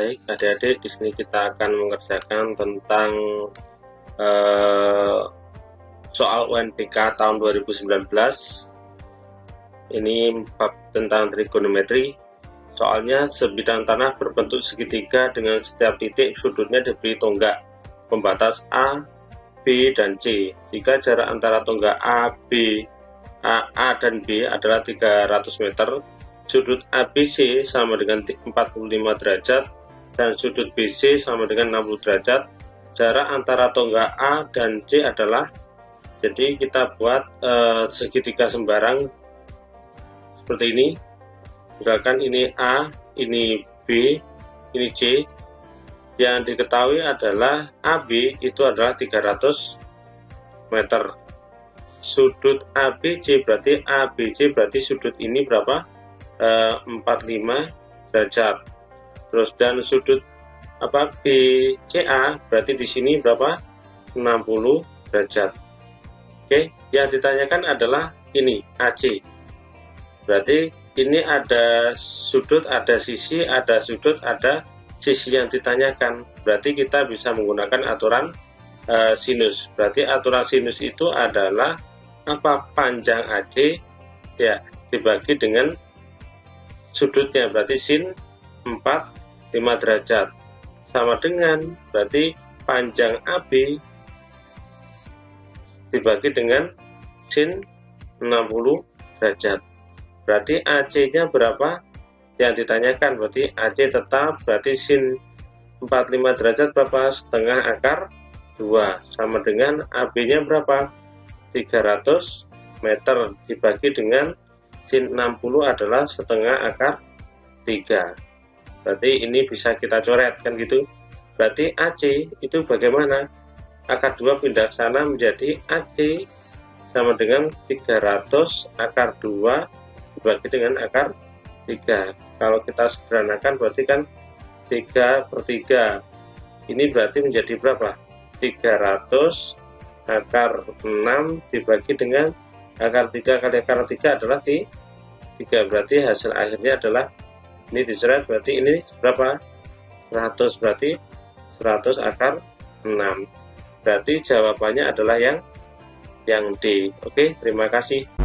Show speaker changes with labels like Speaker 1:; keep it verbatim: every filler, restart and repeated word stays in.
Speaker 1: Baik, adik-adik, di sini kita akan mengerjakan tentang eh, soal U N B K tahun dua ribu sembilan belas. Ini bab tentang trigonometri. Soalnya sebidang tanah berbentuk segitiga dengan setiap titik sudutnya diberi tonggak pembatas A, B, dan C. Jika jarak antara tonggak A, B, A, A dan B adalah tiga ratus meter, sudut A B C sama dengan empat puluh lima derajat dan sudut B C sama dengan enam puluh derajat. Jarak antara tonggak A dan C adalah, jadi kita buat eh, segitiga sembarang seperti ini. Misalkan ini A, ini B, ini C. Yang diketahui adalah A B itu adalah tiga ratus meter. Sudut A B C berarti A B C berarti sudut ini berapa? E, empat puluh lima derajat. Terus dan sudut apa B C A berarti di sini berapa? enam puluh derajat. Oke, yang ditanyakan adalah ini A C. Berarti ini ada sudut, ada sisi, ada sudut, ada sisi yang ditanyakan. Berarti kita bisa menggunakan aturan e, sinus. Berarti aturan sinus itu adalah apa? Panjang A C ya dibagi dengan sudutnya, berarti sin empat puluh lima derajat sama dengan berarti panjang A B dibagi dengan sin enam puluh derajat. Berarti A C-nya berapa? Yang ditanyakan berarti A C tetap, berarti sin empat puluh lima derajat berapa? Setengah akar dua sama dengan A B-nya berapa? tiga ratus meter dibagi dengan sin enam puluh adalah setengah akar tiga. Berarti ini bisa kita coret kan gitu. Berarti A C itu bagaimana? Akar dua pindah sana menjadi A C sama dengan tiga ratus akar dua dibagi dengan akar tiga. Kalau kita sederhanakan berarti kan tiga per tiga. Ini berarti menjadi berapa? tiga ratus akar enam dibagi dengan akar tiga kali akar tiga adalah tiga. Berarti hasil akhirnya adalah ini diseret, berarti ini berapa? seratus, berarti seratus akar enam. Berarti jawabannya adalah yang yang D. Oke, terima kasih.